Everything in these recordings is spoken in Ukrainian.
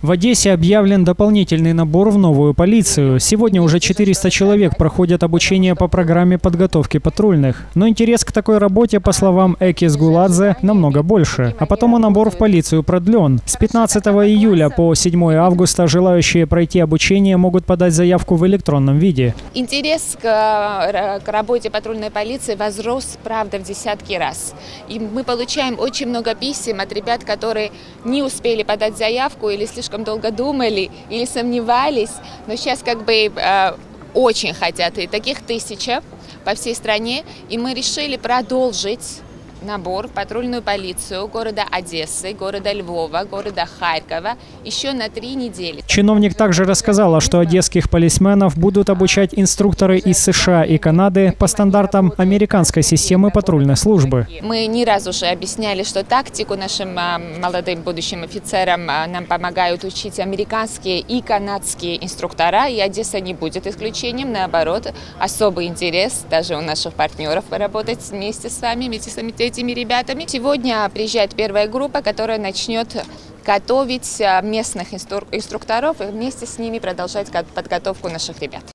В Одессе объявлен дополнительный набор в новую полицию. Сегодня уже 400 человек проходят обучение по программе подготовки патрульных. Но интерес к такой работе, по словам Эки Сгуладзе, намного больше. А потому набор в полицию продлен. С 15 июля по 7 августа желающие пройти обучение могут подать заявку в электронном виде. Интерес к работе патрульной полиции возрос, правда, в десятки раз. И мы получаем очень много писем от ребят, которые не успели подать заявку или слишком долго думали, или сомневались, но сейчас очень хотят, и таких тысяча по всей стране, и мы решили продолжить набор в патрульную полицию города Одессы, города Львова, города Харькова еще на 3 недели. Чиновник также рассказала, что одесских полисменов будут обучать инструкторы из США и Канады по стандартам американской системы патрульной службы. Мы не раз уже объясняли, что тактику нашим молодым будущим офицерам нам помогают учить американские и канадские инструктора, и Одесса не будет исключением, наоборот, особый интерес даже у наших партнеров поработать вместе с вами, вместе с этими ребятами. Сегодня приезжает первая группа, которая начнет готовить местных инструкторов и вместе с ними продолжать подготовку наших ребят.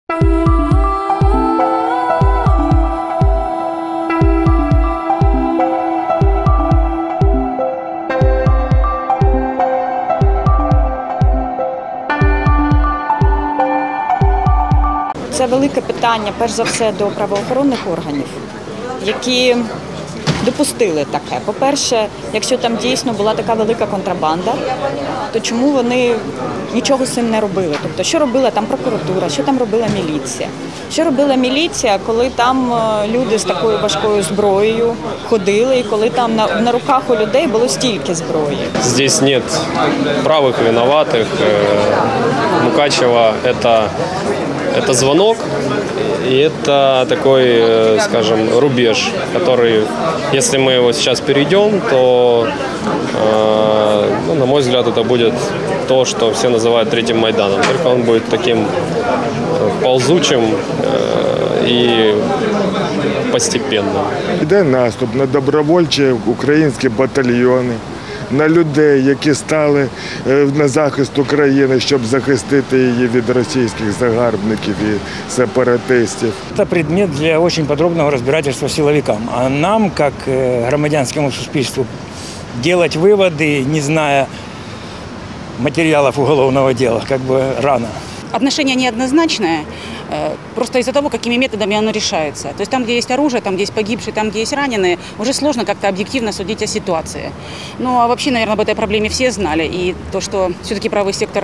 Це велике питання, перш за все, до правоохоронних органів, які допустили таке. По-перше, якщо там дійсно була така велика контрабанда, то чому вони нічого з цим не робили? Тобто, що робила там прокуратура, що там робила міліція? Що робила міліція, коли там люди з такою важкою зброєю ходили, і коли там на руках у людей було стільки зброї? Здесь нет правых виноватых. Мукачево это звонок, и это такой, скажем, рубеж, который, если мы его сейчас перейдем, то, на мой взгляд, это будет то, что все называют третьим Майданом. Только он будет таким ползучим и постепенным. Йде наступ на добровольчі українські батальйони, на людей, які стали на захист України, щоб захистити її від російських загарбників і сепаратистів. Это предмет для очень подробного разбирательства силовикам. А нам, как громадянскому суспільству, делать выводы, не зная материалов уголовного дела, рано. Отношение неоднозначное, просто из-за того, какими методами оно решается. То есть там, где есть оружие, там, где есть погибшие, там, где есть раненые, уже сложно как-то объективно судить о ситуации. Ну, а вообще, наверное, об этой проблеме все знали. И то, что все-таки правый сектор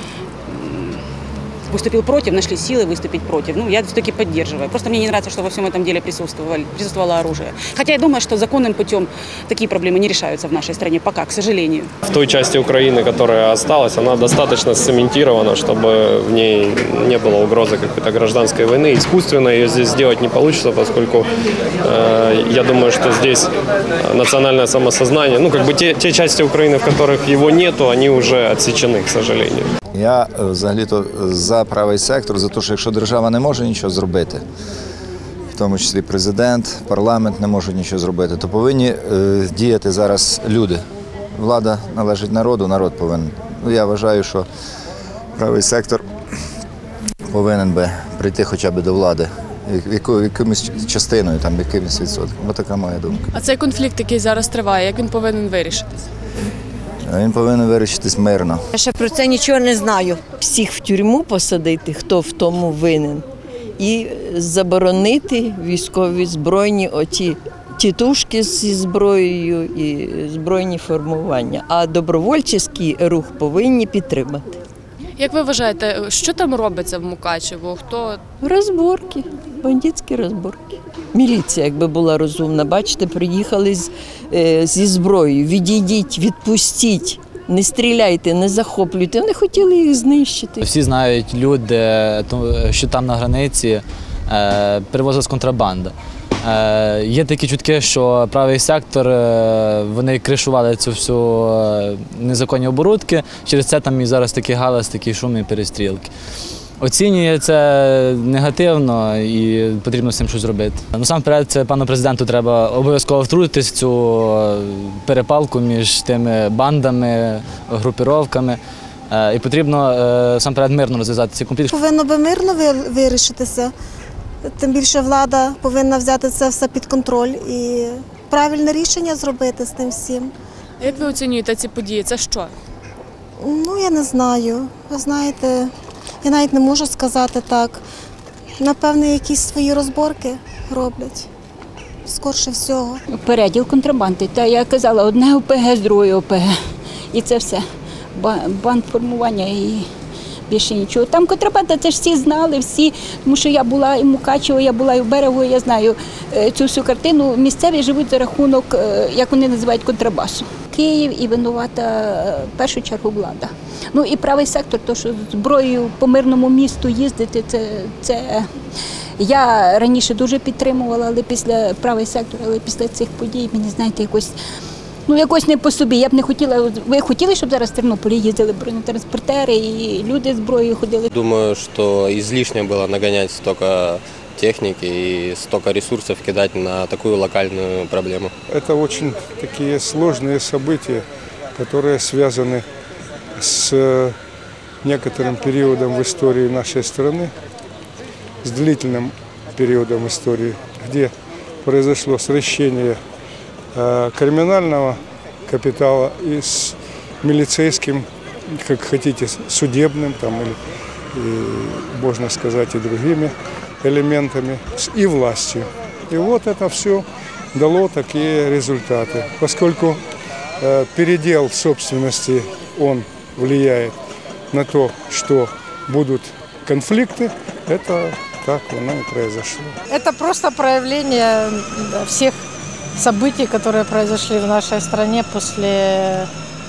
выступил против, нашли силы выступить против. Ну, я все-таки поддерживаю. Просто мне не нравится, что во всем этом деле присутствовало оружие. Хотя я думаю, что законным путем такие проблемы не решаются в нашей стране пока, к сожалению. В той части Украины, которая осталась, она достаточно цементирована, чтобы в ней не было угрозы какой-то гражданской войны. Искусственно ее здесь сделать не получится, поскольку я думаю, что здесь национальное самосознание, те части Украины, в которых его нету, они уже отсечены, к сожалению. Я взагалі-то за правий сектор, за те, що якщо держава не може нічого зробити, в тому числі президент, парламент не можуть нічого зробити, то повинні діяти зараз люди. Влада належить народу, народ повинен. Я вважаю, що правий сектор повинен би прийти хоча б до влади, якимось частиною, якимось відсотком. Ось така моя думка. А цей конфлікт, який зараз триває, як він повинен вирішитись? Він повинен вирішитись мирно. Я ще про це нічого не знаю. Всіх в тюрму посадити, хто в тому винен. І заборонити військові збройні тітушки зі зброєю і збройні формування. А добровольчий рух повинні підтримати. Як ви вважаєте, що там робиться в Мукачево? Розборки, бандитські розборки. Міліція, якби була розумна, бачите, приїхали зі зброєю. Відійдіть, відпустіть, не стріляйте, не захоплюйте. Вони хотіли їх знищити. Всі знають люди, що там на границі перевозилась контрабанда. Є такі чутки, що правий сектор, вони кришували цю всю незаконні оборудки, через це там і зараз такий галас, такі шум і перестрілки. Оцінює це негативно і потрібно з цим щось зробити. Насамперед, це пану президенту треба обов'язково втрутитись в цю перепалку між тими бандами, групіровками. І потрібно сам мирно розв'язати ці конфлікти. Повинно би мирно вирішитися, тим більше влада повинна взяти це все під контроль і правильне рішення зробити з тим всім. Як ви оцінюєте ці події? Це що? Ну, я не знаю. Ви знаєте, я навіть не можу сказати так. Напевне, якісь свої розборки роблять, скорше всього. Переділ контрабанди. Та я казала, одне ОПГ з другої ОПГ. І це все. Бандформування і більше нічого. Там контрабанда, це ж всі знали, всі. Тому що я була і в Мукачево, я була і в Берегу, я знаю цю всю картину. Місцеві живуть за рахунок, як вони називають, контрабасу. Київ і винувата в першу чергу влада. Ну і правий сектор, то що зброєю по мирному місту їздити, це я раніше дуже підтримувала, але після правий сектор, але після цих подій мені, знаєте, якось не по собі. Я б не хотіла. Ви хотіли, щоб зараз в Тернополі їздили бронетранспортери і люди зброєю ходили? Думаю, что излишне было нагонять столько техники и столько ресурсов кидать на такую локальную проблему. Это очень такие сложные события, которые связаны с некоторым периодом в истории нашей страны, с длительным периодом истории, где произошло сращение криминального капитала и с милицейским, как хотите, судебным там, или, можно сказать, и другими элементами, и властью. И вот это все дало такие результаты. Поскольку передел собственности, он влияет на то, что будут конфликты, это так оно и произошло. Это просто проявление всех событий, которые произошли в нашей стране после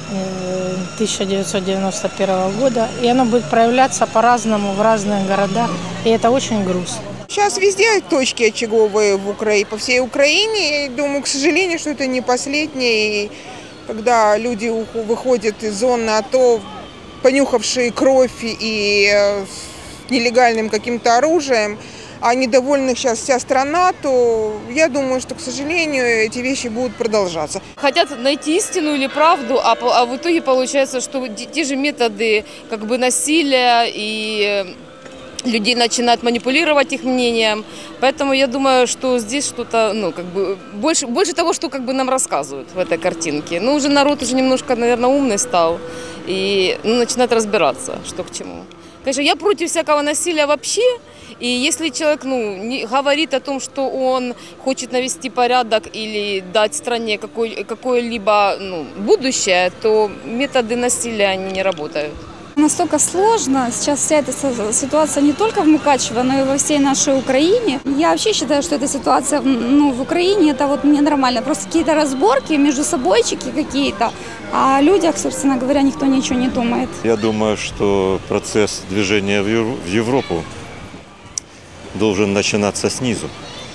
1991 года. И оно будет проявляться по-разному в разных городах. И это очень грустно. Сейчас везде точки очаговые по всей Украине. И думаю, к сожалению, что это не последнее. И когда люди выходят из зоны АТО, понюхавшие кровь и с нелегальным каким-то оружием, а недовольных сейчас вся страна, то я думаю, что, к сожалению, эти вещи будут продолжаться. Хотят найти истину или правду, а в итоге получается, что те же методы как бы насилия и людей начинают манипулировать их мнением. Поэтому я думаю, что здесь что-то, больше того, что как бы нам рассказывают в этой картинке. Ну, уже народ уже немножко, наверное, умный стал и начинает разбираться, что к чему. Конечно, я против всякого насилия вообще. И если человек не говорит о том, что он хочет навести порядок или дать стране какое-либо будущее, то методы насилия они не работают. Настолько сложно сейчас вся эта ситуация не только в Мукачево, но и во всей нашей Украине. Я вообще считаю, что эта ситуация в Украине это вот ненормально. Просто какие-то разборки, между собойчики какие-то, а о людях, собственно говоря, никто ничего не думает. Я думаю, что процесс движения в Европу должен начинаться снизу.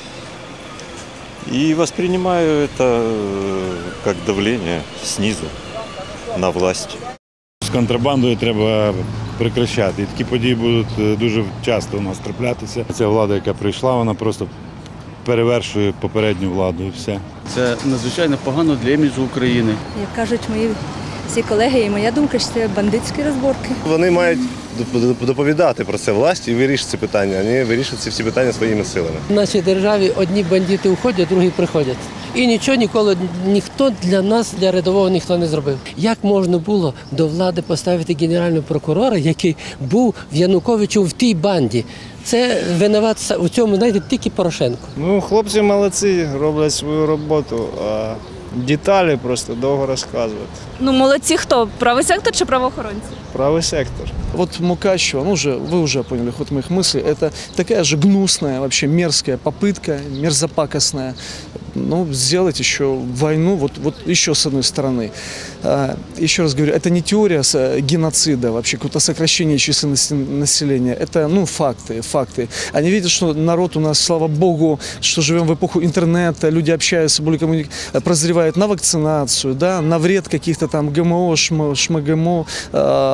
И воспринимаю это как давление снизу на власть. З контрабандою треба прекращати. І такі події будуть дуже часто у нас траплятися. Ця влада, яка прийшла, вона просто перевершує попередню владу і все. Це надзвичайно погано для іміджу України. Як кажуть мої всі колеги, і моя думка, що це бандитські розборки. Вони мають доповідати про це власті і вирішити ці питання, а не вирішити всі питання своїми силами. В нашій державі одні бандити уходять, другі приходять. І нічого ніколи ніхто для нас, для рядового, ніхто не зробив. Як можна було до влади поставити генерального прокурора, який був в Януковичу в тій банді? Це винуват у цьому, знаєте, тільки Порошенко. Ну, хлопці молодці, роблять свою роботу, а деталі просто довго розказувати. Ну, молодці хто? Правий сектор чи правоохоронці? Правый сектор. Вот Мукачево, вы уже поняли ход моих мыслей, это такая же гнусная, вообще мерзкая попытка, мерзопакостная, сделать еще войну, вот еще с одной стороны. Еще раз говорю, это не теория геноцида, вообще какое-то сокращение численности населения, это, факты. Они видят, что народ у нас, слава богу, что живем в эпоху интернета, люди общаются, прозревают на вакцинацию, да, на вред каких-то там ГМО, ШМГМО,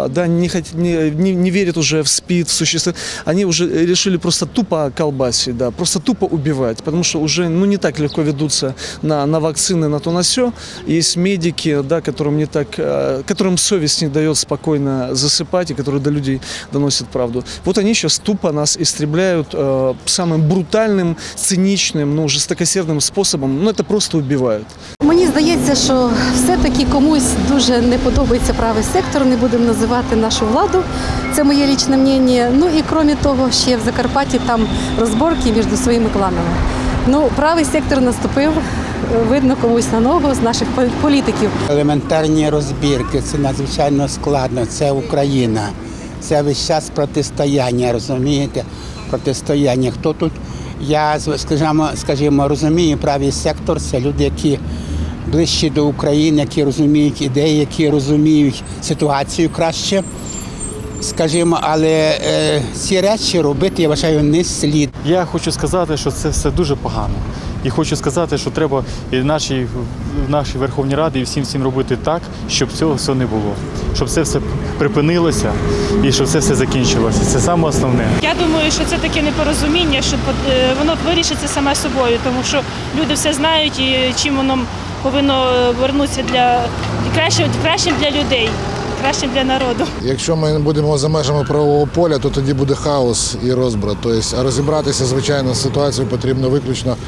да, не верят уже в СПИД, в существование. Они уже решили просто тупо колбасить, да, просто тупо убивать, потому что уже не так легко ведутся на вакцины, на то, на сё. Есть медики, да, которым совесть не дает спокойно засыпать и которые до людей доносят правду. Вот они сейчас тупо нас истребляют самым брутальным, циничным, жорстокосердним способом. Це просто вбивають. Мені здається, що все-таки комусь дуже не подобається правий сектор, не будемо називати нашу владу. Це моє лічне мнення. Ну і крім того, ще в Закарпатті там розборки між своїми кланами. Правий сектор наступив, видно, комусь на ногу з наших політиків. Елементарні розбірки, це надзвичайно складно, це Україна. Це весь час протистояння, розумієте? Протистояння. Хто тут? Я, скажімо, розумію, правий сектор – це люди, які ближчі до України, які розуміють ідеї, які розуміють ситуацію краще. Скажімо, але ці речі робити, я вважаю, не слід. Я хочу сказати, що це все дуже погано. І хочу сказати, що треба і в нашій Верховній Раді і всім робити так, щоб цього все не було. Щоб це все припинилося і щоб це все закінчилося. Це саме основне. Я думаю, що це таке непорозуміння, що воно вирішиться саме собою, тому що люди все знають і чим воно повинно вернутися кращим для людей. Кращим для народу. Якщо ми будемо за межами правового поля, то тоді буде хаос і розбрат. Тобто, а розібратися, звичайно, з ситуацією потрібно виключно,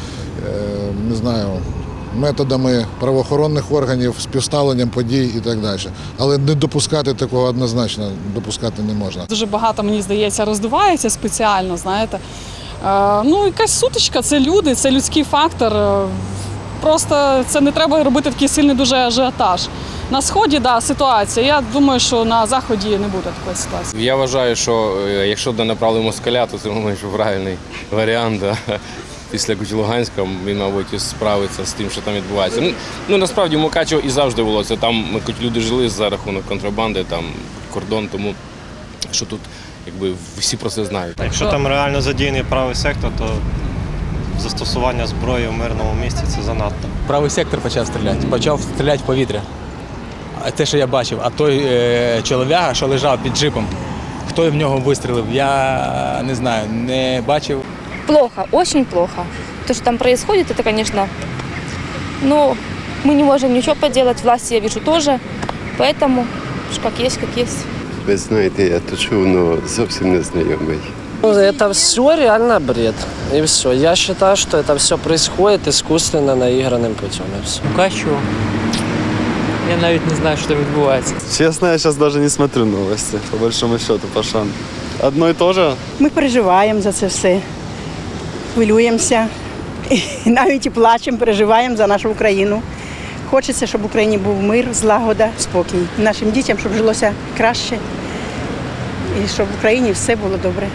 методами правоохоронних органів, співставленням подій і так далі. Але не допускати такого однозначно, допускати не можна. Дуже багато, мені здається, роздувається спеціально, знаєте. Якась сутичка, це люди, це людський фактор. Просто це не треба робити такий сильний дуже ажіотаж. На Сході, ситуація. Я думаю, що на Заході не буде такої ситуації. Я вважаю, що якщо направили москаля, то це, мабуть, правильний варіант. Після Луганська він, мабуть, справиться з тим, що там відбувається. Насправді, в Мукачево і завжди було це. Там люди жили за рахунок контрабанди, там кордон, тому що тут всі про це знають. Якщо там реально задіяний правий сектор, то застосування зброї в мирному місті – це занадто. Правий сектор почав стріляти в повітря. Те, що я бачив, а той чолов'яга, що лежав під джипом, хто в нього вистрілив, я не знаю, не бачив. Плохо, очень плохо. То, что там происходит, это, конечно, мы не можем ничего поделать, власти, я вижу, тоже, поэтому как есть, как есть. Ви знаєте, я то чув, але зовсім не знайомий. Это все реально бред. И все. Я считаю, что это все происходит искусственно наигранным путем. И все. Мукачево. Я навіть не знаю, що там відбувається. Чесно, я зараз навіть не смотрю новості, по большому счету, Пашан. Одно і те же. Ми переживаємо за це все, хвилюємося, і навіть і плачемо, переживаємо за нашу Україну. Хочеться, щоб в Україні був мир, злагода, спокій. Нашим дітям, щоб жилося краще і щоб в Україні все було добре.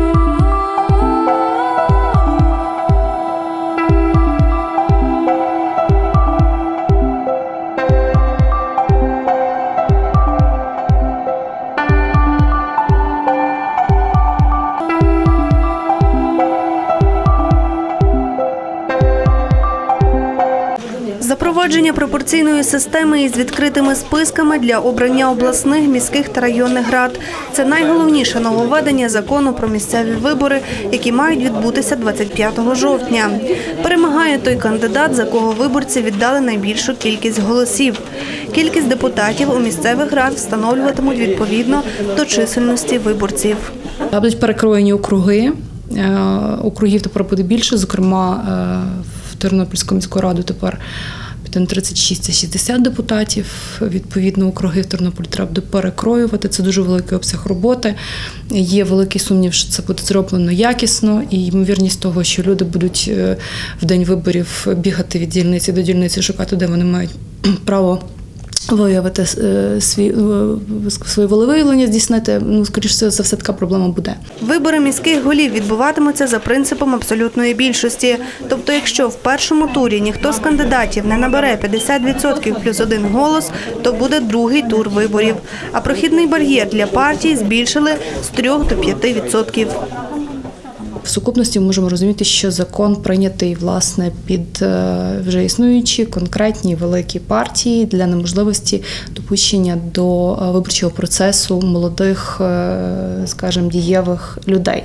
Запровадження пропорційної системи із відкритими списками для обрання обласних, міських та районних рад – це найголовніше нововведення закону про місцеві вибори, які мають відбутися 25 жовтня. Перемагає той кандидат, за кого виборці віддали найбільшу кількість голосів. Кількість депутатів у місцевих рад встановлюватимуть відповідно до чисельності виборців. Будуть перекроєні округи. Округів тепер буде більше, зокрема в Тернопільську міську раду тепер 36-60 депутатів. Відповідно, округи в Тернополі треба перекроювати. Це дуже великий обсяг роботи. Є великий сумнів, що це буде зроблено якісно, і ймовірність того, що люди будуть в день виборів бігати від дільниці до дільниці, шукати, де вони мають право виявити своє волевиявлення, здійснити, скоріш за все, така проблема буде. Вибори міських голів відбуватимуться за принципом абсолютної більшості. Тобто, якщо в першому турі ніхто з кандидатів не набере 50% плюс 1 голос, то буде другий тур виборів. А прохідний бар'єр для партій збільшили з 3 до 5%. сукупності ми можемо розуміти, що закон прийнятий, власне, під вже існуючі конкретні великі партії для неможливості допущення до виборчого процесу молодих, скажімо, дієвих людей.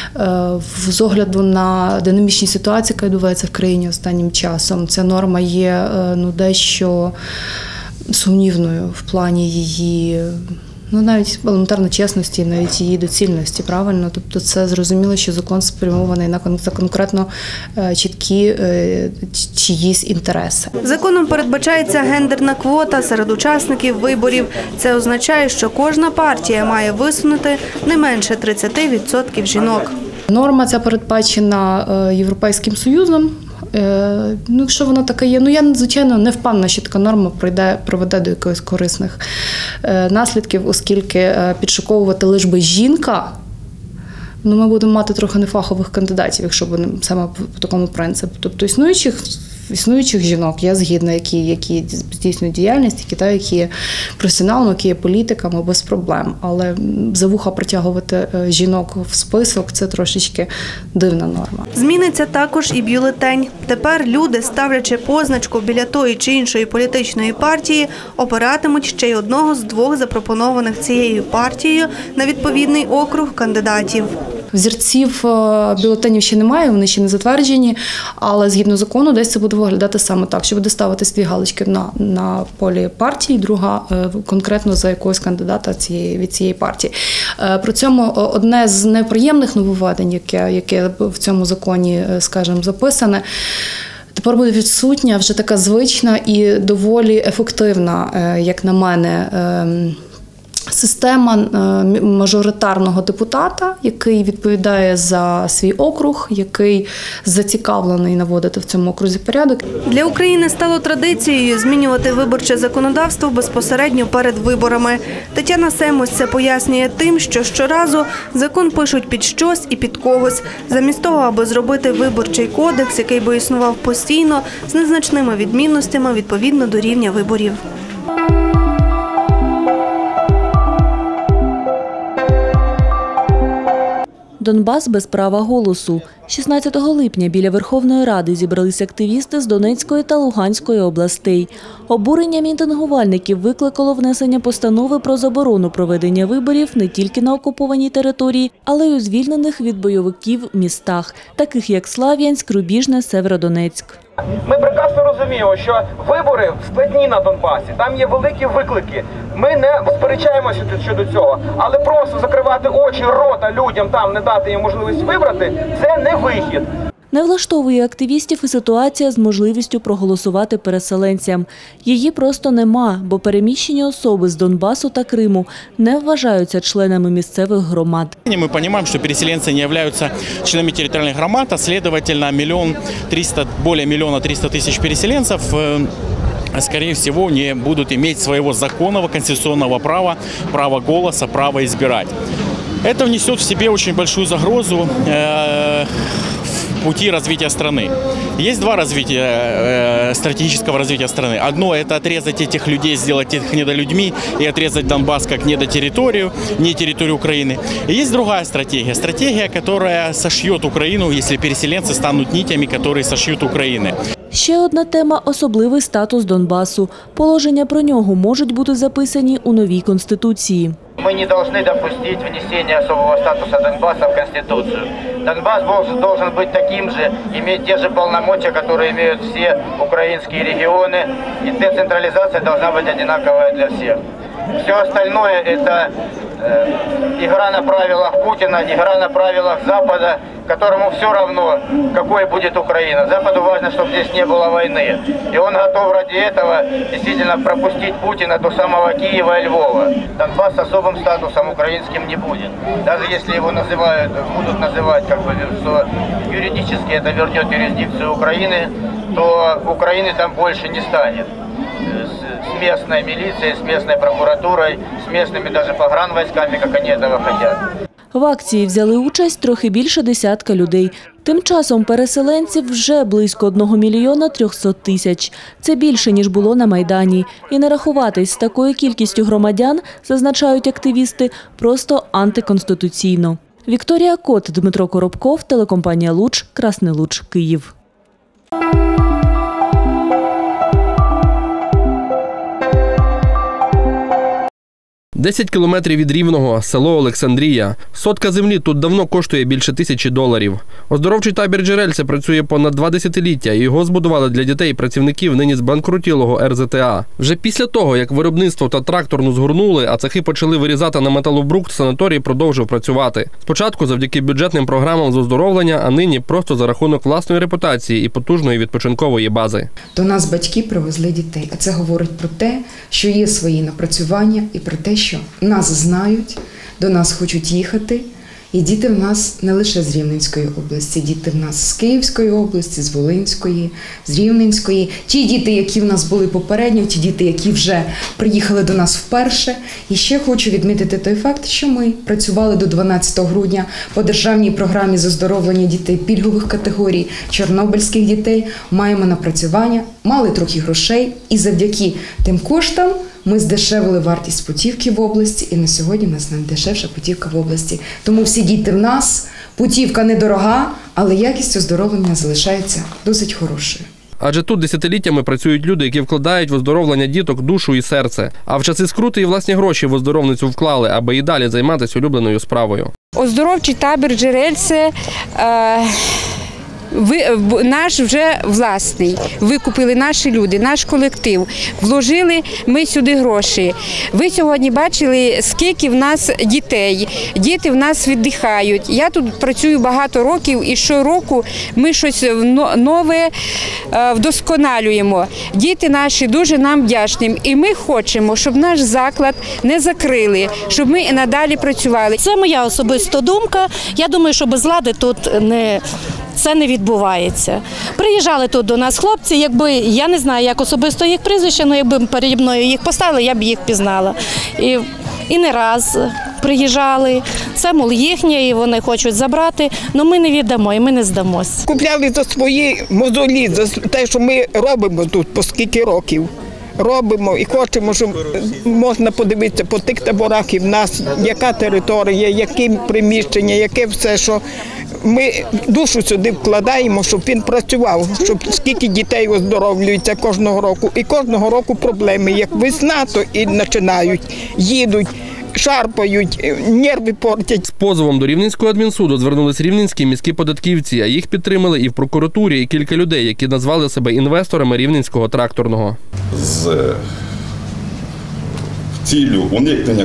З огляду на динамічні ситуації, яка відбувається в країні останнім часом, ця норма є дещо сумнівною в плані її, навіть елементарно чесності, навіть її доцільності, правильно? Тобто це зрозуміло, що закон спрямований на конкретно чіткі чиїсь інтереси. Законом передбачається гендерна квота серед учасників виборів. Це означає, що кожна партія має висунути не менше 30% жінок. Норма ця передбачена Європейським Союзом. Якщо вона така є, я, звичайно, не впевнена, що така норма приведе до якихось корисних наслідків, оскільки підшуковувати лише би жінка, ми будемо мати трохи нефахових кандидатів, якщо буде саме по такому принципу. Тобто існуючих жінок, я згідна, які здійснюють діяльність, які є професіоналами, які є політиками, без проблем. Але за вуха притягувати жінок в список – це трошечки дивна норма. Зміниться також і бюлетень. Тепер люди, ставлячи позначку біля тої чи іншої політичної партії, обиратимуть ще й одного з двох запропонованих цією партією на відповідний округ кандидатів. Взірців бюлетенів ще немає, вони ще не затверджені, але згідно закону десь це буде виглядати саме так, що буде ставитись дві галочки на полі партії, друга конкретно за якогось кандидата від цієї партії. При цьому одне з неприємних нововведень, яке в цьому законі, скажімо, записане, тепер буде відсутня вже така звична і доволі ефективна, як на мене, система мажоритарного депутата, який відповідає за свій округ, який зацікавлений наводити в цьому окрузі порядок. Для України стало традицією змінювати виборче законодавство безпосередньо перед виборами. Тетяна Семось це пояснює тим, що щоразу закон пишуть під щось і під когось. Замість того, аби зробити виборчий кодекс, який би існував постійно, з незначними відмінностями відповідно до рівня виборів. Донбас без права голосу. 16 липня біля Верховної Ради зібралися активісти з Донецької та Луганської областей. Обурення мітингувальників викликало внесення постанови про заборону проведення виборів не тільки на окупованій території, але й у звільнених від бойовиків містах, таких як Слов'янськ, Рубіжне, Северодонецьк. Ми прекрасно розуміємо, що вибори складні на Донбасі, там є великі виклики. Ми не сперечаємося щодо цього, але просто закривати очі, рота людям там, не дати їм можливість вибрати – це не вихід. Не влаштовує активістів і ситуація з можливістю проголосувати переселенцям. Її просто нема, бо переміщені особи з Донбасу та Криму не вважаються членами місцевих громад. Ми розуміємо, що переселенці не являються членами територіальних громад, а, следовательно, більше 1 мільйона 300 тисяч переселенців скорее всего, не будут иметь своего законного конституционного права, права голоса, права избирать. Это внесет в себе очень большую загрозу в пути развития страны. Есть два стратегического развития страны. Одно – это отрезать этих людей, сделать их недолюдьми и отрезать Донбасс как недотерриторию, не территорию Украины. И есть другая стратегия. Стратегия, которая сошьет Украину, если переселенцы станут нитями, которые сошьют Украины. Ще одна тема – особливий статус Донбасу. Положення про нього можуть бути записані у новій Конституції. Мы не должны допустить внесения особого статуса Донбасса в Конституцию. Донбасс должен быть таким же, иметь те же полномочия, которые имеют все украинские регионы, и децентрализация должна быть одинаковая для всех. Все остальное – это игра на правилах Путина, игра на правилах Запада, которому все равно, какой будет Украина. Западу важно, чтобы здесь не было войны. И он готов ради этого действительно пропустить Путина до самого Киева и Львова. Донбасс с особым статусом украинским не будет. Даже если его будут называть, что юридически это вернет юрисдикцию Украины, то Украины там больше не станет. С местной милицией, с местной прокуратурой, с местными даже погранвойсками, как они этого хотят. В акції взяли участь трохи більше десятка людей. Тим часом переселенців вже близько 1 мільйона 300 тисяч. Це більше, ніж було на Майдані. І не рахуватись з такою кількістю громадян, зазначають активісти, просто антиконституційно. Вікторія Кот, Дмитро Коробков, телекомпанія «Луч», Красний Луч, Київ. – 10 кілометрів від Рівного – село Олександрія. Сотка землі тут давно коштує більше $1000. Оздоровчий табір «Джерельце» працює понад 2 десятиліття, і його збудували для дітей і працівників нині збанкрутілого РЗТА. Вже після того, як виробництво та тракторну згорнули, а цехи почали вирізати на металобрухт, санаторій продовжив працювати. Спочатку завдяки бюджетним програмам з оздоровлення, а нині просто за рахунок власної репутації і потужної відпочинкової бази. До нас батьки привезли дітей, а це говорить про те, що є свої напрацювання і про те, що нас знають, до нас хочуть їхати. І діти в нас не лише з Рівненської області, діти в нас з Київської області, з Волинської, з Рівненської. Ті діти, які в нас були попередньо, ті діти, які вже приїхали до нас вперше. І ще хочу відмітити той факт, що ми працювали до 12 грудня по державній програмі з оздоровлення дітей пільгових категорій, чорнобильських дітей. Маємо напрацювання, мали трохи грошей і завдяки тим коштам ми здешевили вартість путівки в області, і на сьогодні в нас найдешевша путівка в області. Тому всі діти в нас, путівка недорога, але якість оздоровлення залишається досить хорошою. Адже тут десятиліттями працюють люди, які вкладають в оздоровлення діток душу і серце. А в часи скрути і власні гроші в оздоровницю вклали, аби і далі займатися улюбленою справою. Оздоровчий табір «Джерельце» наш вже власний, викупили наші люди, наш колектив, вложили ми сюди гроші. Ви сьогодні бачили, скільки в нас дітей, діти в нас віддихають. Я тут працюю багато років і щороку ми щось нове вдосконалюємо. Діти наші дуже нам вдячні і ми хочемо, щоб наш заклад не закрили, щоб ми і надалі працювали. Це моя особиста думка. Я думаю, що без влади тут це не відбувається. Приїжджали тут до нас хлопці, якби, я не знаю, як особисто їх прізвище, але якби переді мною їх поставили, я б їх пізнала. І не раз приїжджали, це, мол, їхнє, і вони хочуть забрати, але ми не віддамо і ми не здамось. Купляли за свої мозолі, за те, що ми робимо тут по скільки років. Робимо і хочемо, щоб можна подивитися по тих таборах і в нас, яка територія, які приміщення, яке все, що ми душу сюди вкладаємо, щоб він працював, щоб скільки дітей оздоровлюється кожного року. І кожного року проблеми, як весна, то і починають, їдуть, шарпають, нерви портять. З позовом до Рівненського адмінсуду звернулись рівненські міські податківці, а їх підтримали і в прокуратурі, і кілька людей, які назвали себе інвесторами Рівненського тракторного. З ціллю уникнення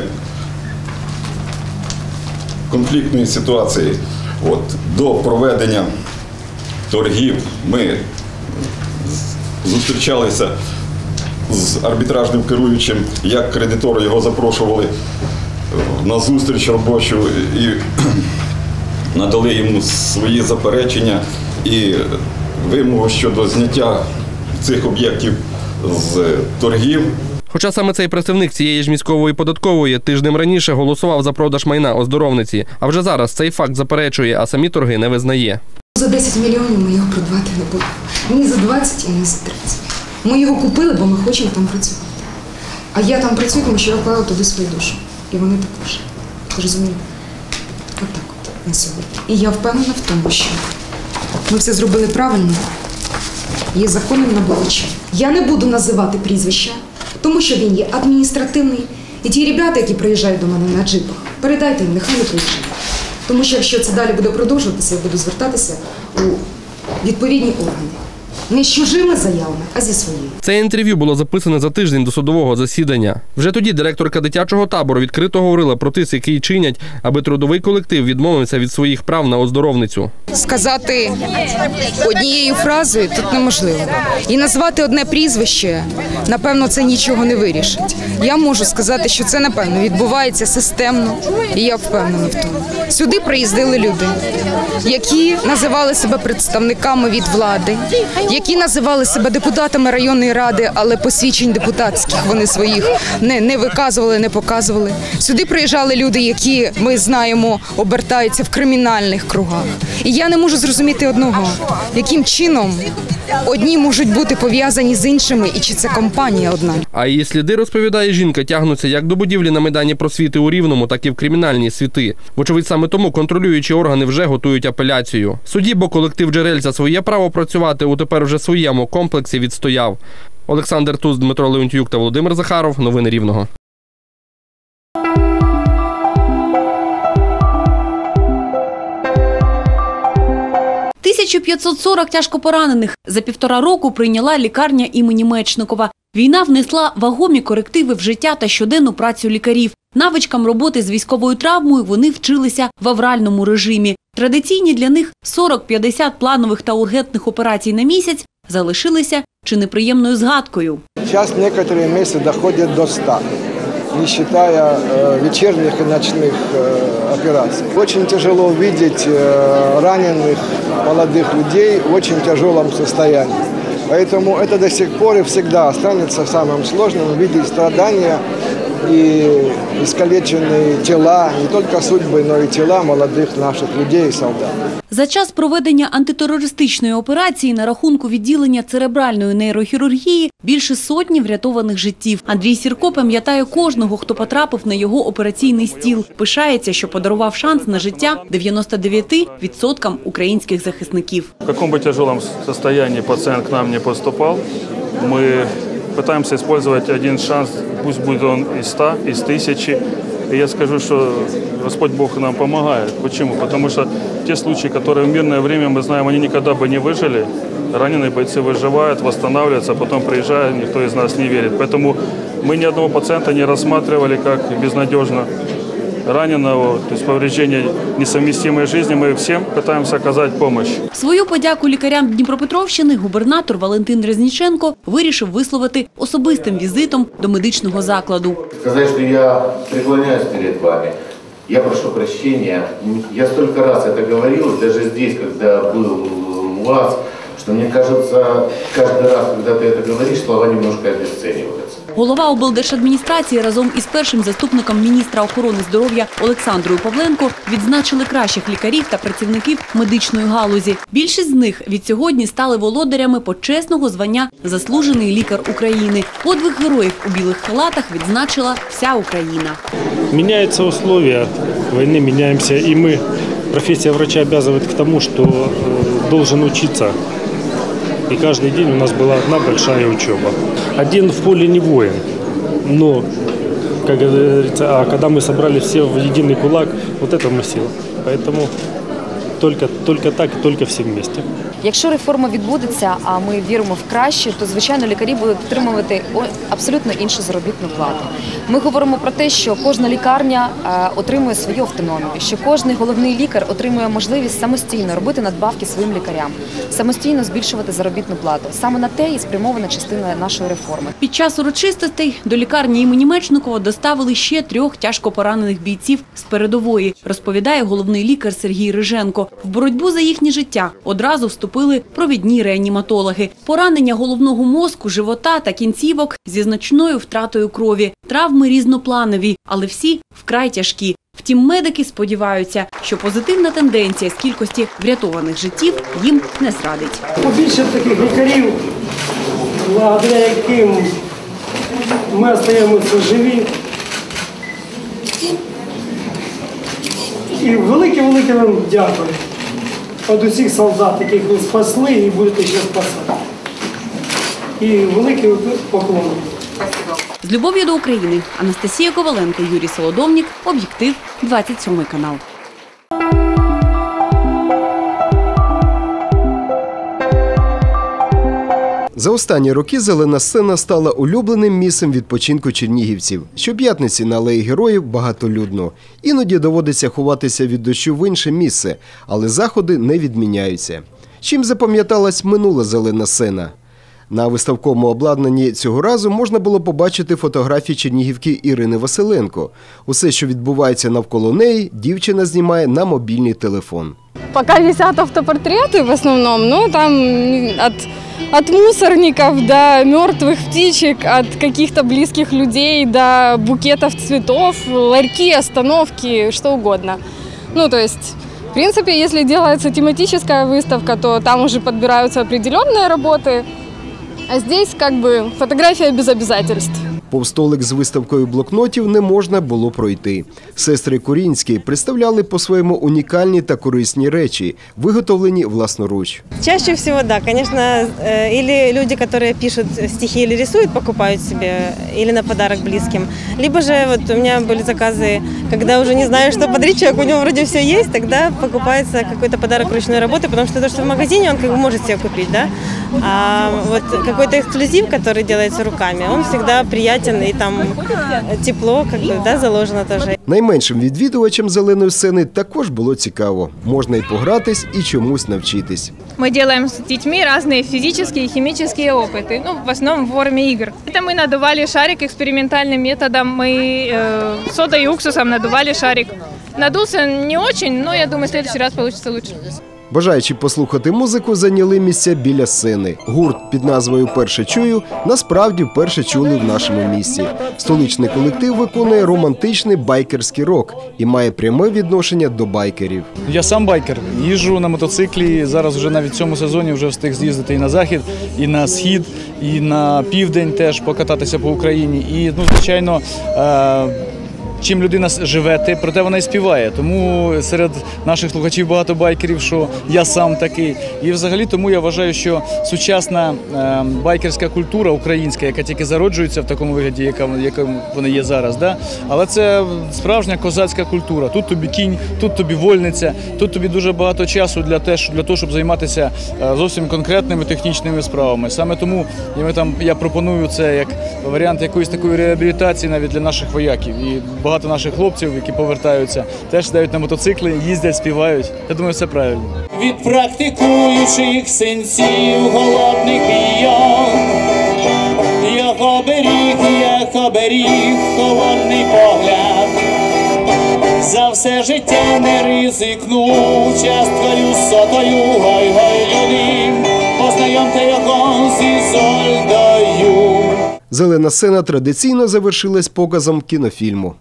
конфліктної ситуації до проведення торгів ми зустрічалися з арбітражним керуючим, як кредитори його запрошували на зустріч робочу і надали йому свої заперечення і вимогу щодо зняття цих об'єктів з торгів. Хоча саме цей представник цієї ж міської податкової тижнем раніше голосував за продаж майна оздоровниці, а вже зараз цей факт заперечує, а самі торги не визнає. За 10 мільйонів ми його придбати не будемо. Ні за 20 і не за 30. Ми його купили, бо ми хочемо там працювати. А я там працюю, тому що я вклала туди свою душу. І вони також. Розумієте? Отак от на сьогодні. І я впевнена в тому, що ми все зробили правильно. Є законом набувачі. Я не буду називати прізвища, тому що він є адміністративний. І ті ребята, які приїжджають до мене на джипах, передайте їм, нехай не приїжджають. Тому що якщо це далі буде продовжуватися, я буду звертатися у відповідні органи. Не з чужими заявами, а зі своїми. Це інтерв'ю було записане за тиждень до судового засідання. Вже тоді директорка дитячого табору відкрито говорила про тиск, який чинять, аби трудовий колектив відмовився від своїх прав на оздоровницю. Сказати однією фразою тут неможливо. І назвати одне прізвище, напевно, це нічого не вирішить. Я можу сказати, що це, напевно, відбувається системно, і я впевнена в тому. Сюди приїздили люди, які називали себе представниками від влади, які називали себе депутатами районної ради, але посвідчень депутатських вони своїх не виказували, не показували. Сюди приїжджали люди, які, ми знаємо, обертаються в кримінальних кругах. І я не можу зрозуміти одного, яким чином одні можуть бути пов'язані з іншими, і чи це компанія одна. А її сліди, розповідає жінка, тягнуться як до будівлі на Майдані Просвіти у Рівному, так і в кримінальні світи. Вочевидь, саме тому контролюючі органи вже готують апеляцію. Судді, бо колектив Джерель за своє право працювати у тепер вже своєму комплексі відстояв. Олександр Туз, Дмитро Леонтіюк та Володимир Захаров. Новини Рівного. – 1540 тяжкопоранених за 1,5 року прийняла лікарня імені Мечникова. Війна внесла вагомі корективи в життя та щоденну працю лікарів. Навичкам роботи з військовою травмою вони вчилися в авральному режимі. Традиційні для них 40-50 планових та ургентних операцій на місяць залишилися чи неприємною згадкою. Зараз деякі місяці доходять до 100, не считая вечерних и ночных операций. Очень тяжело увидеть раненых молодых людей в очень тяжелом состоянии. Поэтому это до сих пор и всегда останется самым сложным – увидеть страдания и искалеченные тела, не только судьбы, но и тела молодых наших людей и солдат. За час проведення антитерористичної операції на рахунку відділення церебральної нейрохірургії більше сотні врятованих життів. Андрій Сірко пам'ятає кожного, хто потрапив на його операційний стіл. Пишається, що подарував шанс на життя 99% українських захисників. В якому б тяжелому стані пацієнт к нам не поступав, ми пытаемся использовать один шанс, пусть будет он из 100, из 1000. И я скажу, что Господь Бог нам помогает. Почему? Потому что те случаи, которые в мирное время, мы знаем, они никогда бы не выжили. Раненые бойцы выживают, восстанавливаются, а потом приезжают, никто из нас не верит. Поэтому мы ни одного пациента не рассматривали как безнадежно раненого, то есть повреждения несовместимой жизни, мы всем пытаемся оказать помощь. Свою подяку лікарям Дніпропетровщини губернатор Валентин Резніченко вирішив висловити особистим візитом до медичного закладу. Сказати, що я преклоняюсь перед вами. Я прошу прощения. Я столько раз это говорил, даже здесь, когда был у вас, что мне кажется, каждый раз, когда ты это говоришь, слова немножко обесцениваются. Голова облдержадміністрації разом із першим заступником міністра охорони здоров'я Олександрою Павленко відзначили кращих лікарів та працівників медичної галузі. Більшість з них відсьогодні стали володарями почесного звання «Заслужений лікар України». Подвиг героїв у білих халатах відзначила вся Україна. Міняються умови війни, міняємося і ми. Професія врача обов'язує к тому, що должен учиться. И каждый день у нас была одна большая учеба. Один в поле не воин, но, как говорится, когда мы собрали все в единый кулак, вот это мы сила. Поэтому только так и только всі вместе. Якщо реформа відбудеться, а ми віримо в краще, то, звичайно, лікарі будуть отримувати абсолютно іншу заробітну плату. Ми говоримо про те, що кожна лікарня отримує свою автономію, що кожен головний лікар отримує можливість самостійно робити надбавки своїм лікарям, самостійно збільшувати заробітну плату. Саме на те і спрямована частина нашої реформи. Під час урочистостей до лікарні імені Мечникова доставили ще 3 тяжко поранених бійців з передової, розповідає головний лікар Сергій Риженко. В боротьбу за їхнє життя одразу вступили провідні реаніматологи. Поранення головного мозку, живота та кінцівок зі значною втратою крові. Травми різнопланові, але всі вкрай тяжкі. Втім, медики сподіваються, що позитивна тенденція з кількості врятованих життів їм не зрадить. Побільше таких лікарів, благодаря яким ми залишаємося живі. І велике вам дякую від усіх солдат, яких ви спасли і будете ще спасати. І великий поклон. З любов'ю до України. Анастасія Коваленко, Юрій Солодовнік. Об'єктив, 27 канал. За останні роки зелена сцена стала улюбленим місцем відпочинку чернігівців. Щоп'ятниці на Алеї Героїв багатолюдно. Іноді доводиться ховатися від дощу в інше місце, але заходи не відміняються. Чим запам'яталась минула зелена сцена? На виставковому обладнанні цього разу можна було побачити фотографії чернігівки Ірини Василенко. Усе, що відбувається навколо неї, дівчина знімає на мобільний телефон. пока висят автопортреты в основном, но там от мусорников до мертвых птичек, от каких-то близких людей до букетов цветов, ларьки, остановки, что угодно. Ну, то есть, в принципе, если делается тематическая выставка, то там уже подбираются определенные работы, а здесь как бы фотография без обязательств. Повз столик з виставкою блокнотів не можна було пройти. Сестри Курінські представляли по-своєму унікальні та корисні речі, виготовлені власноруч. Чаще всего, да, конечно, или люди, которые пишут стихи или рисуют, покупают себе, или на подарок близким. Либо же, вот у меня были заказы, когда уже не знаю, что подарить человеку, у него вроде все есть, тогда покупается какой-то подарок ручной работы, потому что то, что в магазине, он как бы может себе купить, да. А вот какой-то эксклюзив, который делается руками, он всегда приятен, и там тепло как бы, да, заложено тоже. Найменшим відвідувачам зеленої сцени також було цікаво. Можна і погратись, і чомусь навчитись. Мы делаем с детьми разные физические и химические опыты, ну, в основном в форме игр. Это мы надували шарик экспериментальным методом, мы содой и уксусом надували шарик. Надулся не очень, но я думаю, в следующий раз получится лучше. Бажаючи послухати музику, зайняли місця біля сцени. Гурт під назвою «Перше чую» насправді вперше чули в нашому місті. Столичний колектив виконує романтичний байкерський рок і має пряме відношення до байкерів. Я сам байкер, їжджу на мотоциклі, зараз вже навіть в цьому сезоні вже встиг з'їздити і на захід, і на схід, і на південь теж покататися по Україні. І, ну, звичайно, чим людина живе, проте вона і співає. Тому серед наших слухачів багато байкерів, що я сам такий. І взагалі тому я вважаю, що сучасна байкерська культура українська, яка тільки зароджується в такому вигляді, яка вона є зараз, да? Але це справжня козацька культура. Тут тобі кінь, тут тобі вольниця, тут тобі дуже багато часу для того, щоб займатися зовсім конкретними технічними справами. Саме тому я пропоную це як варіант якоїсь такої реабілітації навіть для наших вояків. І багато наших хлопців, які повертаються, теж сідають на мотоцикли, їздять, співають. Я думаю, це правильно. Від практикуючих синців голодних бійок, як оберіг, холодний погляд. За все життя не ризикну, часткою сотою, гой-гой, люди, познайомте його з Ізольдою. Зелена сцена традиційно завершилась показом кінофільму.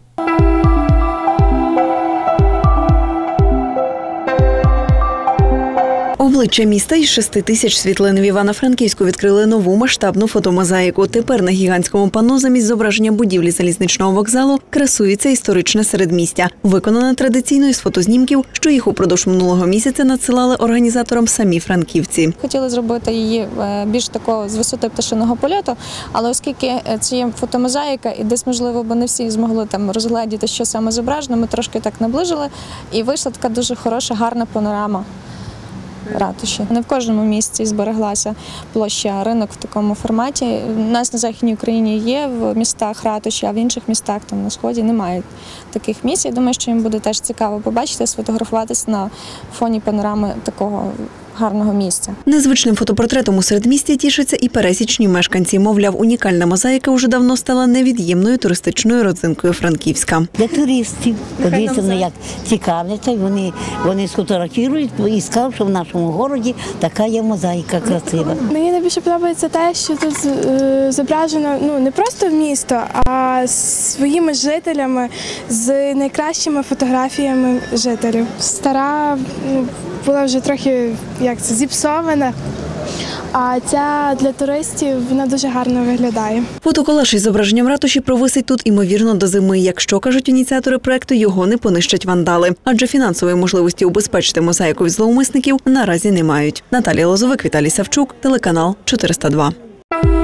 Обличчя міста із 6 тисяч світлин в Івано-Франківську відкрили нову масштабну фотомозаїку. Тепер на гігантському пано замість зображення будівлі залізничного вокзалу красується історичне середмістя. Виконане традиційно із фотознімків, що їх упродовж минулого місяця надсилали організаторам самі франківці. Хотіли зробити її більш такого з висоти пташиного польоту, але оскільки це є фотомозаїка і десь, можливо, бо не всі змогли там розгледіти, що саме зображено, ми трошки так наближили і вийшла така дуже хороша, гарна панорама ратуші. Не в кожному місці збереглася площа ринок в такому форматі. У нас на Західній Україні є в містах ратуші, а в інших містах там на Сході немає таких місць. Я думаю, що їм буде теж цікаво побачити, сфотографуватися на фоні панорами такого гарного місця. Незвичним фотопортретом у середмісті тішаться і пересічні мешканці. Мовляв, унікальна мозаїка вже давно стала невід'ємною туристичною родзинкою Франківська. Для туристів. Подивіться, вони як цікавляться, вони сфотографують і скажуть, що в нашому місті така є мозаїка красива. Мені найбільше подобається те, що тут зображено не просто місто, а своїми жителями, з найкращими фотографіями жителів. Стара була вже трохи зіпсована, а ця для туристів вона дуже гарно виглядає. Фотоколаж із зображенням ратуші провисить тут, ймовірно, до зими. Якщо, кажуть ініціатори проекту, його не понищать вандали. Адже фінансової можливості убезпечити мозаїку від зловмисників наразі не мають. Наталія Лозовик, Віталій Савчук, телеканал 402.